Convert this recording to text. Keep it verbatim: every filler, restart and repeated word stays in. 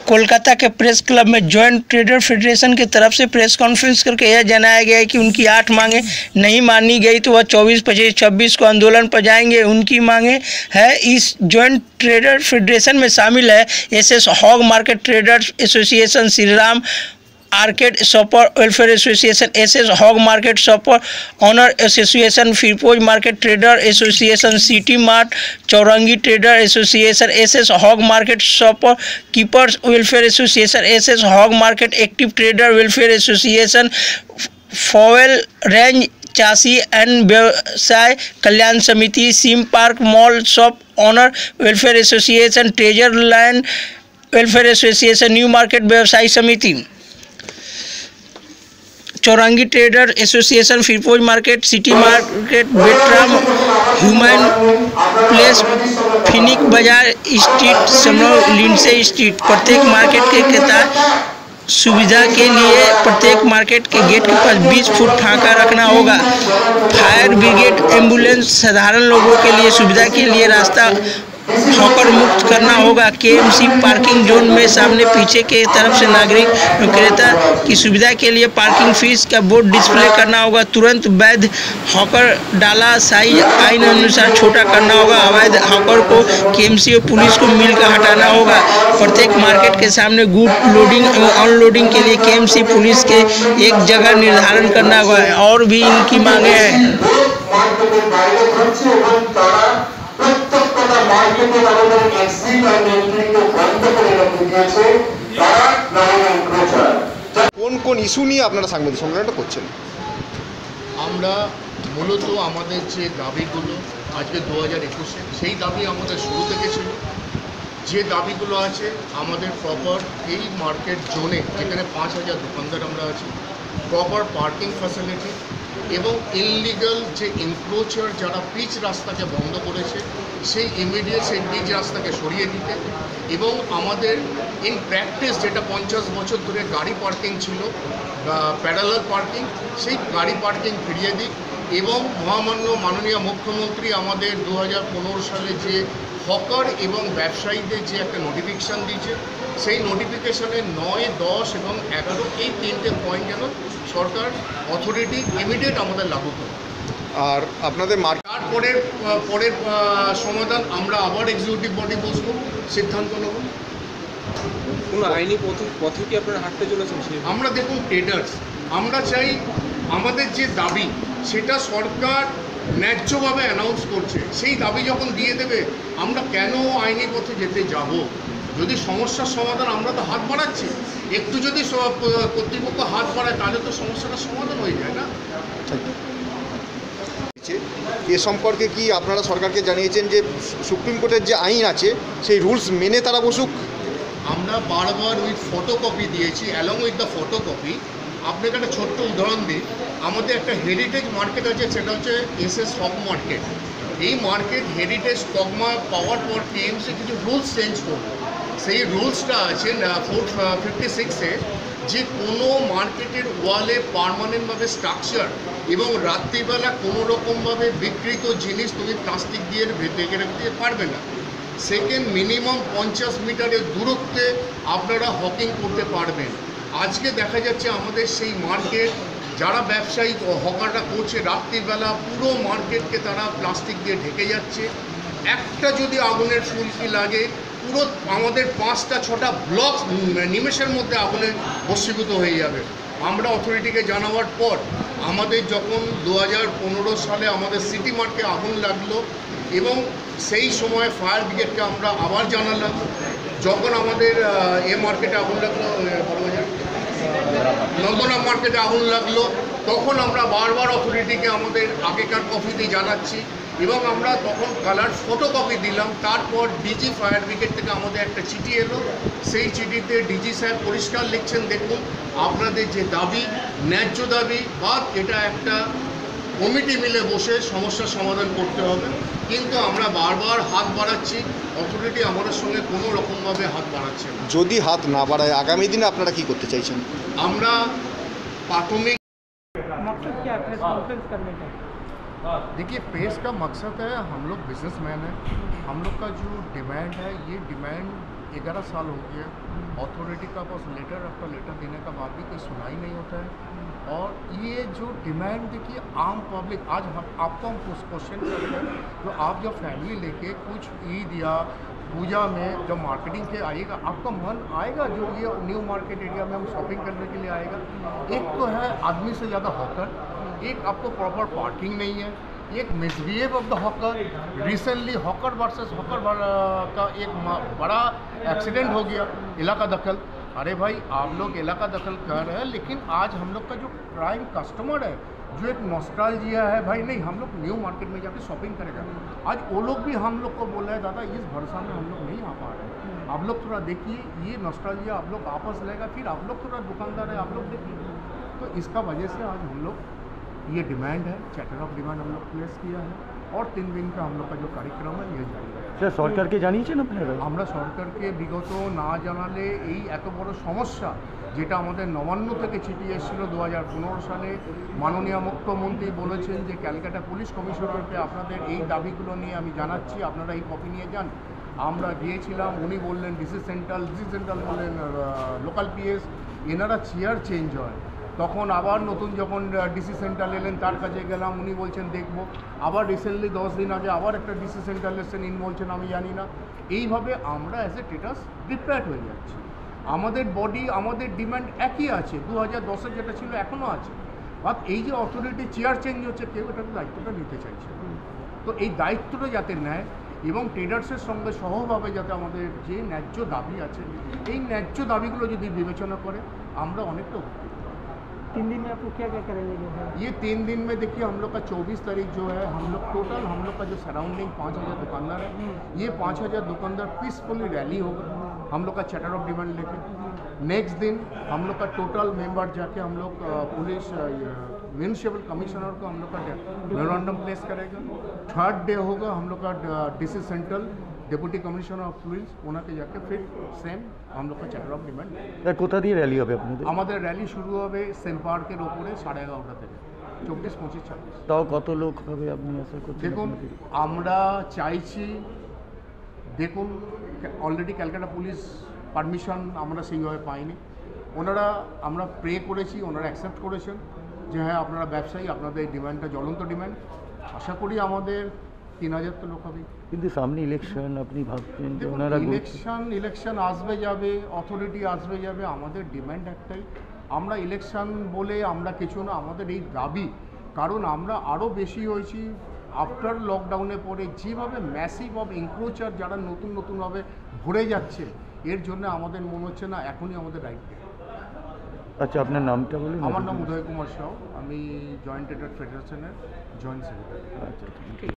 कोलकाता के press club में joint trader federation की तरफ से प्रेस कॉन्फ्रेंस करके यह जनाया गया है कि उनकी आठ मांगे नहीं मानी गई तो वह चौबीस पच्चीस छब्बीस को आंदोलन पर जाएंगे। उनकी मांगे है इस जॉइंट ट्रेडर फेडरेशन में शामिल है S S Hogg market traders association, Shri Ram arcade shopper welfare association, S S Hogg market shopper owner association, Firpo's market trader association, city mart Chowringhee trader association, S S Hogg market shopper keepers welfare association, S S Hogg market active trader welfare association, फॉवेल रेंज चासी and व्यवसाय कल्याण समिति, सीम park mall shop owner welfare association, treasure land welfare association, new market व्यवसायी समिति, चौरंगी trader association, Firpo's market, city market, बेटराम ह्यूमन प्लेस, फिनिक बाजार स्ट्रीट, समनौर लिंडसे स्ट्रीट। प्रत्येक मार्केट के तहत सुविधा के लिए प्रत्येक मार्केट के गेट के पास बीस फुट ठाका रखना होगा। फायर ब्रिगेड, एम्बुलेंस, साधारण लोगों के लिए सुविधा के लिए रास्ता हॉकर मुक्त करना होगा। केएमसी पार्किंग जोन में सामने पीछे के तरफ से नागरिक विक्रेता की सुविधा के लिए पार्किंग फीस का बोर्ड डिस्प्ले करना होगा। तुरंत वैध हॉकर डाला साइज आइन अनुसार छोटा करना होगा। अवैध हॉकर को केएमसी और पुलिस को मिलकर हटाना होगा। प्रत्येक मार्केट के सामने गुड लोडिंग एवं अनलोडिंग के लिए केएमसी पुलिस के एक जगह निर्धारण करना होगा। और भी इनकी मांगे हैं। কোন কোন ইস্যু নিয়ে আপনারা সাংবাদিক সম্মেলনটা করছেন? আমরা মূলত আমাদের যে দাবিগুলো আজকে দু হাজার একুশে সেই দাবি আমাদের শুরু থেকে ছিল। যে দাবিগুলো আছে আমাদের প্রপার এই মার্কেট জোনে যেখানে পাঁচ হাজার দোকানদার আমরা আছি, প্রপার পার্কিং ফ্যাসিলিটি এবং ইনলিগাল যে এনক্রোচার যারা পিচ রাস্তাকে বন্ধ করেছে সেই ইমিডিয়েট সেই পিচ রাস্তাকে সরিয়ে দিতে এবং আমাদের ইন প্র্যাকটিস যেটা পঞ্চাশ বছর ধরে গাড়ি পার্কিং ছিল প্যারালাল পার্কিং, সেই গাড়ি পার্কিং ফিরিয়ে দিক এবং মহামান্য মাননীয় মুখ্যমন্ত্রী আমাদের দু হাজার পনেরো সালে যে হকার এবং ব্যবসায়ীদের যে একটা নোটিফিকেশান দিয়েছে সেই নোটিফিকেশানে নয় দশ এবং এগারো এই তিনটে পয়েন্ট যেন সরকার অথরিটি ইমিডিয়েট আমাদের লাগু করে। আর আপনাদের তারপরের পরের সমাধান আমরা আবার এক্সিকিউটিভ বডি বসবো, সিদ্ধান্ত নেব। কোনো আইনি পথে পথে কি আপনারা হাঁটতে চলেছেন? আমরা দেখুন ট্রেডার্স, আমরা চাই আমাদের যে দাবি সেটা সরকার ন্যায্যভাবে অ্যানাউন্স করছে, সেই দাবি যখন দিয়ে দেবে আমরা কেন আইনি পথে যেতে যাব? যদি সমস্যার সমাধান আমরা তো হাত বাড়াচ্ছি, একটু যদি কর্তৃপক্ষ হাত বাড়ায় তাহলে তো সমস্যাটার সমাধান হয়ে যায় না। এ সম্পর্কে কি আপনারা সরকারকে জানিয়েছেন যে সুপ্রিম কোর্টের যে আইন আছে সেই রুলস মেনে তারা বসুক? আমরা বারবার উইথ ফটোকপি দিয়েছি, অ্যালং উইথ দ্য ফটোকপি। আপনাকে একটা ছোট্ট উদাহরণ দিই, আমাদের একটা হেরিটেজ মার্কেট আছে, সেটা হচ্ছে এস এস হক মার্কেট। এই মার্কেট হেরিটেজ কগমা পাওয়ার পর কেএমসি কিছু রুলস চেঞ্জ করবে। সেই রুলসটা আছে ফোর ফিফটি সিক্সে যে কোনো মার্কেটের ওয়ালে পারমানেন্টভাবে স্ট্রাকচার এবং রাত্রিবেলা কোনো রকমভাবে বিকৃত জিনিস তুমি প্লাস্টিক দিয়ে ঢেকে রাখতে পারবে না। সেকেন্ড, মিনিমাম পঞ্চাশ মিটারের দূরত্বে আপনারা হকিং করতে পারবেন। আজকে দেখা যাচ্ছে আমাদের সেই মার্কেট যারা ব্যবসায়ী হকাররা করছে রাত্রিবেলা পুরো মার্কেটকে তারা প্লাস্টিক দিয়ে ঢেকে যাচ্ছে। একটা যদি আগুনের ফুলকি লাগে পুরো আমাদের পাঁচটা ছটা ব্লক নিমেষের মধ্যে আগুনে ভস্মীভূত হয়ে যাবে। আমরা অথরিটিকে জানাবার পর আমাদের যখন দু হাজার পনেরো সালে আমাদের সিটি মার্কে আগুন লাগলো এবং সেই সময় ফায়ার ব্রিগেডকে আমরা আবার জানালাম। যখন আমাদের এ মার্কেটে আগুন লাগলো, নন্দনা মার্কেটে আগুন লাগলো, তখন আমরা বারবার অথরিটিকে আমাদের আগেকার কপিতে জানাচ্ছি এবং আমরা তখন কালার ফটোকপি দিলাম। তারপর ডিজি ফায়ার ব্রিগেড থেকে আমাদের একটা চিঠি এলো, সেই চিঠিতে ডিজি সাহেব পরিষ্কার লিখছেন, দেখুন আপনাদের যে দাবি ন্যায্য দাবি বা এটা একটা কমিটি মিলে বসে সমস্যার সমাধান করতে হবে, কিন্তু আমরা বারবার হাত বাড়াচ্ছি, অথরিটি আমাদের সঙ্গে কোনো রকমভাবে হাত বাড়াচ্ছে না। যদি হাত না বাড়ায় আগামী দিনে আপনারা কি করতে চাইছেন? আমরা প্রাথমিক देखिए प्रेस का मकसद है, हम लोग बिजनेसमैन हैं, हम लोग का जो डिमांड है ये डिमांड ग्यारह साल हो गया अथॉरिटी का पास लेटर आफ्टर लेटर देने का बाद भी कोई सुनाई नहीं होता है। और ये जो डिमांड देखिए आम पब्लिक, आज हम आपको हम क्वेश्चन कर रहे हैं, तो आप जब फैमिली लेके कुछ ईद या पूजा में जब मार्केटिंग के आएगा, आपका मन आएगा जो ये न्यू मार्केट एरिया में हम शॉपिंग करने के लिए आएगा। एक तो है आदमी से ज़्यादा हॉकर, एक आपको प्रॉपर पार्किंग नहीं है, एक misbehave of the hawker. Recently hawker versus hawker का एक बड़ा एक्सीडेंट हो गया, इलाका दखल। अरे भाई आप लोग इलाका दखल कर रहे हैं, लेकिन आज हम लोग का जो प्राइम कस्टमर है, जो एक नॉस्टैल्जिया है, भाई नहीं हम लोग न्यू मार्केट में जाके शॉपिंग करेगा। आज वो लोग भी हम लोग को बोल रहे हैं दादा इस भरोसा में हम लोग नहीं आ पा रहे हैं, आप लोग थोड़ा देखिए, ये नॉस्टैल्जिया आप लोग वापस लेगा, फिर आप लोग थोड़ा दुकानदार है आप लोग देखिए। तो इसका वजह से आज हम लोग ये डिमांड है, चैटर ऑफ डिमांड हम लोग प्लेस किया है, और तीन दिन का हम लोग का जो कार्यक्रम है ये जारी है। স্যার সরকারকে জানিয়েছেন আপনারা? আমরা সরকারকে বিগত না জানালে এই এত বড় সমস্যা যেটা আমাদের নবান্ন থেকে চিঠি এসেছিল দু হাজার পনেরো সালে, মাননীয় মুখ্যমন্ত্রী বলেছেন যে ক্যালকাটা পুলিশ কমিশনারকে আপনাদের এই দাবিগুলো নিয়ে আমি জানাচ্ছি, আপনারা এই কপি নিয়ে যান। আমরা গিয়েছিলাম, উনি বললেন ডিসি সেন্ট্রাল, ডিসি সেন্ট্রাল বললেন লোকাল পিএস, এনারা চেয়ার চেঞ্জ হয়। তখন আবার নতুন যখন ডিসি সেন্টার এলেন তার কাছে গেলাম, উনি বলছেন দেখবো। আবার রিসেন্টলি দশ দিন আগে আবার একটা ডিসি সেন্টার এসেছেন, ইন বলছেন আমি জানি না। এইভাবে আমরা অ্যাজ এ স্টেটাস ডিপ্রাইড হয়ে যাচ্ছি। আমাদের বডি, আমাদের ডিমান্ড একই আছে, দু হাজার দশে যেটা ছিল এখনও আছে। বাট এই যে অথরিটি চেয়ার চেঞ্জ হচ্ছে, কেউ এটার দায়িত্বটা নিতে চাইছে। তো এই দায়িত্বটা যাতে নেয় এবং ট্রেডার্সের সঙ্গে সহভাবে যাতে আমাদের যে ন্যায্য দাবি আছে, এই ন্যায্য দাবিগুলো যদি বিবেচনা করে আমরা অনেকটা উপকৃত। तीन दिन में आप लोग क्या क्या करेंगे जो है? ये तीन दिन में देखिए हम लोग का चौबीस तारीख जो है, हम लोग टोटल हम लोग का जो सराउंडिंग पाँच हज़ार दुकानदार है, ये पाँच हज़ार दुकानदार पीसफुली रैली होगा हम लोग का चैटर ऑफ डिमांड लेके। नेक्स्ट दिन हम लोग का टोटल मेंबर जाके हम लोग पुलिस म्यूनिसिपल कमिश्नर को हम लोग का मेमोरेंडम प्लेस करेगा। थर्ड डे होगा हम लोग का DC central deputy commissioner of police, ওনাকে যাকে ফির সেম हम लोग का चैटर ऑफ डिमांड। কোথা দিয়ে র্যালি হবে আপনাদের? আমাদের র্যালি শুরু হবে সেম পার্কের ওপরে সাড়ে এগারোটা থেকে, চব্বিশ পঁচিশ ছাব্বিশ। তাও কত লোক হবে আপনি আশা করছেন? দেখুন আমরা চাইছি, দেখুন অলরেডি ক্যালকাটা পুলিশ পারমিশন আমরা সেইভাবে পাইনি, ওনারা আমরা প্রে করেছি, ওনারা অ্যাকসেপ্ট করেছেন যে হ্যাঁ আপনারা ব্যবসায়ী, আপনাদের এই ডিমান্ডটা জ্বলন্ত ডিমান্ড। আশা করি আমাদের তিন হাজার তো লোক হবে। কিন্তু সামনে ইলেকশন, আপনি ভাবছেন যে ওনারা ইলেকশন ইলেকশন আসবে যাবে, অথরিটি আসবে যাবে, আমাদের ডিমান্ড একটাই, আমরা ইলেকশন বলে আমরা কিছু না, আমাদের এই দাবি। কারণ আমরা আরও বেশি হয়েছি আফটার লকডাউনে পরে, যেভাবে ম্যাসিভ অফ এনক্রোচার যারা নতুন নতুনভাবে ভরে যাচ্ছে, এর জন্য আমাদের মনে হচ্ছে না এখনই আমাদের রাইট। আচ্ছা আপনার নামটা বলুন। আমার নাম উদয় কুমার সাউ, আমি জয়েন্ট ট্রেডার ফেডারেশনের জয়েন্ট সেক্রেটারি। আচ্ছা।